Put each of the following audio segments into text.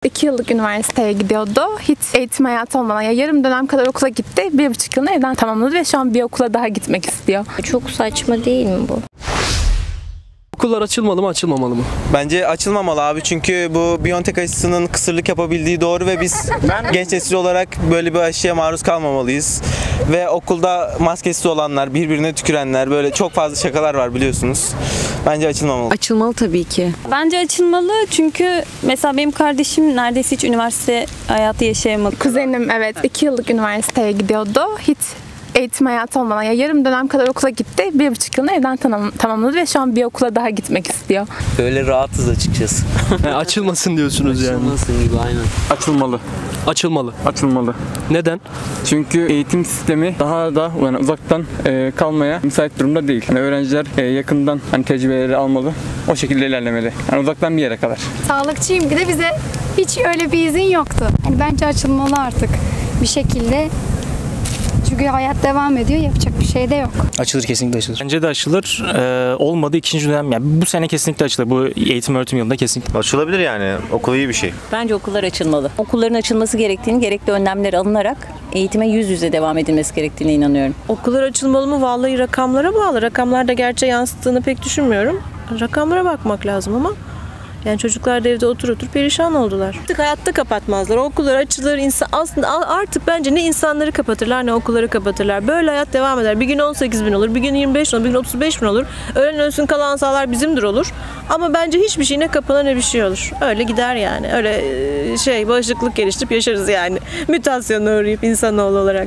2 yıllık üniversiteye gidiyordu. Hiç eğitim hayatı olmadan, ya yarım dönem kadar okula gitti. 1,5 yılını evden tamamladı ve şu an bir okula daha gitmek istiyor. Çok saçma değil mi bu? Okullar açılmalı mı, açılmamalı mı? Bence açılmamalı abi, çünkü bu BioNTech aşısının kısırlık yapabildiği doğru ve biz genç nesil olarak böyle bir aşıya maruz kalmamalıyız. Ve okulda maskesiz olanlar, birbirine tükürenler, böyle çok fazla şakalar var biliyorsunuz. Bence açılmamalı. Açılmalı tabii ki. Bence açılmalı çünkü mesela benim kardeşim neredeyse hiç üniversite hayatı yaşayamadı. Kuzenim 2 yıllık üniversiteye gidiyordu. Hiç eğitim hayatı olmadan, ya yarım dönem kadar okula gitti. 1,5 yılını evden tamamladı ve şu an bir okula daha gitmek istiyor. Böyle rahatız açıkçası. Açılmasın diyorsunuz yani. Açılmasın gibi, aynen. Açılmalı. Açılmalı. Açılmalı. Neden? Çünkü eğitim sistemi daha da yani uzaktan kalmaya müsait durumda değil. Yani öğrenciler yakından tecrübeleri almalı. O şekilde ilerlemeli. Yani uzaktan bir yere kadar. Sağlıkçıyım, bir de bize hiç öyle bir izin yoktu. Yani bence açılmalı artık bir şekilde. Çünkü hayat devam ediyor, yapacak bir şey de yok. Açılır, kesinlikle açılır. Bence de açılır. Olmadı ikinci dönem. Yani bu sene kesinlikle açılır. Bu eğitim öğretim yılında kesinlikle. Açılabilir yani. Okul iyi bir şey. Bence okullar açılmalı. Okulların açılması gerektiğini, gerekli önlemler alınarak eğitime yüz yüze devam edilmesi gerektiğine inanıyorum. Okullar açılmalı mı? Vallahi rakamlara bağlı. Rakamlar da gerçeği yansıttığını pek düşünmüyorum. Rakamlara bakmak lazım ama. Yani çocuklar da evde otur perişan oldular. Artık hayatta kapatmazlar. Okullar açılır. Aslında artık bence ne insanları kapatırlar ne okulları kapatırlar. Böyle hayat devam eder. Bir gün 18 bin olur, bir gün 25 bin olur, bir gün 35 bin olur. Ölen ölsün kalan sağlar bizimdir olur. Ama bence hiçbir şey ne kapanır ne bir şey olur. Öyle gider yani. Öyle bağışıklık geliştirip yaşarız yani. Mutasyona uğrayıp insanoğlu olarak.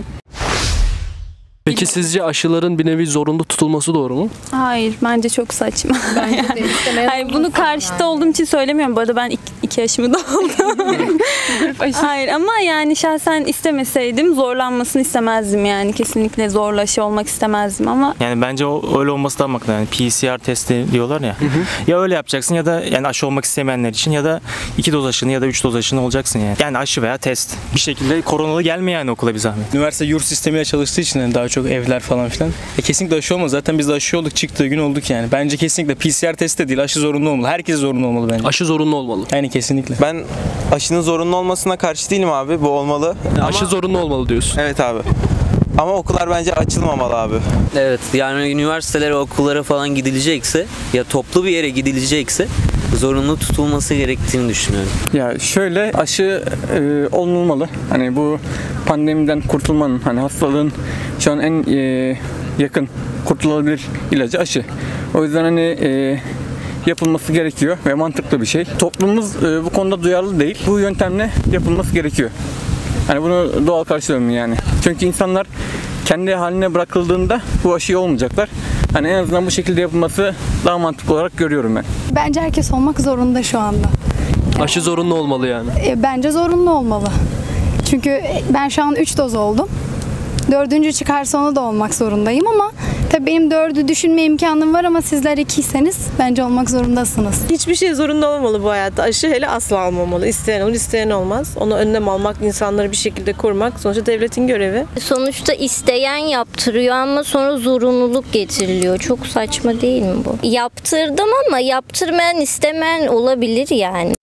Peki sizce aşıların bir nevi zorunlu tutulması doğru mu? Hayır, bence çok saçma. Bence de. Hayır, bunu karşıta olduğum için söylemiyorum. Bu arada ben iki aşımı da oldum. Hayır ama yani şahsen istemeseydim zorlanmasını istemezdim yani. Kesinlikle zorla aşı olmak istemezdim ama. Yani bence öyle olması da makul. Yani PCR testi diyorlar ya. Ya öyle yapacaksın ya da yani aşı olmak istemeyenler için ya da 2 doz aşını ya da 3 doz aşını olacaksın yani. Yani aşı veya test. Bir şekilde koronalı gelme yani okula bir zahmet. Üniversite yurt sistemiyle çalıştığı için yani daha çok evler falan filan. Kesinlikle aşı olmaz. Zaten biz de aşı olduk, çıktığı gün olduk yani. Bence kesinlikle PCR testi de değil, aşı zorunlu olmalı. Herkes zorunlu olmalı bence. Aşı zorunlu olmalı. Yani kesinlikle. Ben aşının zorunlu olmasına karşı değilim abi. Bu olmalı. Aşı zorunlu olmalı diyorsun. Evet abi. Ama okullar bence açılmamalı abi. Evet, yani üniversitelere, okullara falan gidilecekse ya toplu bir yere gidilecekse zorunlu tutulması gerektiğini düşünüyorum. Ya şöyle, aşı olunmalı. Hani bu pandemiden kurtulmanın, hani hastalığın şu an en yakın kurtulabilir ilacı aşı. O yüzden yapılması gerekiyor ve mantıklı bir şey. Toplumumuz bu konuda duyarlı değil. Bu yöntemle yapılması gerekiyor. Hani bunu doğal karşılıyorum yani. Çünkü insanlar kendi haline bırakıldığında bu aşıyı olmayacaklar. Hani en azından bu şekilde yapılması daha mantıklı olarak görüyorum ben. Bence herkes olmak zorunda şu anda. Aşı zorunlu olmalı yani. Bence zorunlu olmalı. Çünkü ben şu an 3 doz oldum. 4. çıkarsa onu da olmak zorundayım ama tabii benim 4'ü düşünme imkanım var ama sizler 2'yseniz bence olmak zorundasınız. Hiçbir şey zorunda olmamalı bu hayatta. Aşı hele asla olmamalı. İsteyen olur, isteyen olmaz. Onu önlem almak, insanları bir şekilde korumak sonuçta devletin görevi. Sonuçta isteyen yaptırıyor ama sonra zorunluluk getiriliyor. Çok saçma değil mi bu? Yaptırdım ama yaptırmayan istemeyen olabilir yani.